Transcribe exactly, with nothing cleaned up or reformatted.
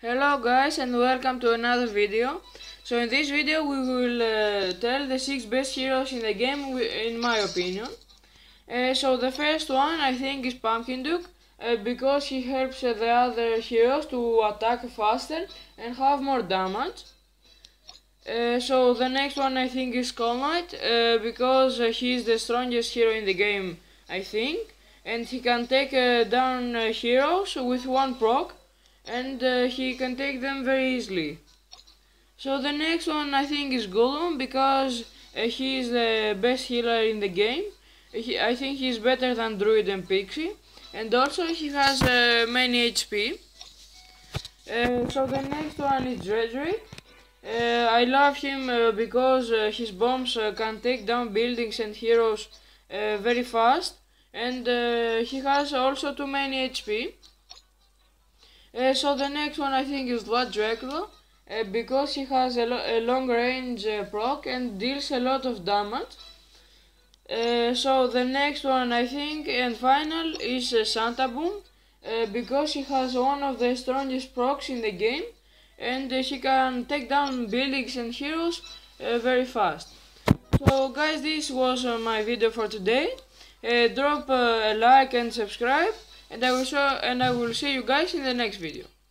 Hello guys and welcome to another video. So in this video we will uh, tell the six best heroes in the game in my opinion. Uh, so the first one I think is Pumpkin Duke uh, because he helps uh, the other heroes to attack faster and have more damage. Uh, so the next one I think is Skull Knight uh, because uh, he is the strongest hero in the game I think, and he can take uh, down uh, heroes with one proc, and uh, he can take them very easily. So the next one I think is Gollum because uh, he is the best healer in the game. He, I think he is better than Druid and Pixie, and also he has uh, many H P. Uh, so the next one is Dredrick. Uh, I love him uh, because uh, his bombs uh, can take down buildings and heroes uh, very fast, and uh, he has also too many H P. Uh, so the next one I think is Vlad Dracula uh, because he has a, lo a long range uh, proc and deals a lot of damage. Uh, so the next one I think and final is uh, Santa Boom uh, because he has one of the strongest procs in the game, and uh, he can take down buildings and heroes uh, very fast. So guys, this was uh, my video for today. Uh, drop uh, a like and subscribe, and I will show and I will see you guys in the next video.